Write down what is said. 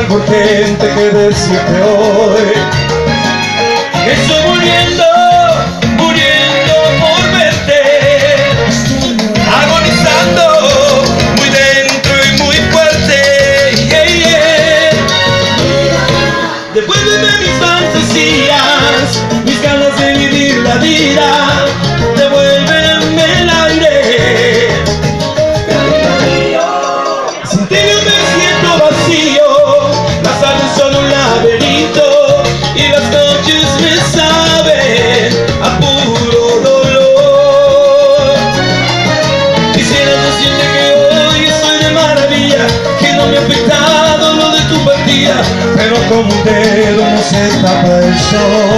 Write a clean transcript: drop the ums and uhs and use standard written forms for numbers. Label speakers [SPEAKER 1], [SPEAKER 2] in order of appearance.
[SPEAKER 1] algo urgente que decirte hoy. Estoy muriendo, muriendo por verte, agonizando muy dentro y muy fuerte. Devuélveme mis fantasías, mis ganas de vivir la vida. Devuélveme el aire. Sin ti yo me siento vacío. Las tardes son un laberinto y las noches me saben a puro dolor. Quisiera decirte que hoy estoy de maravilla, que no me ha afectado lo de tu partida, pero como un dedo no se tapa el sol.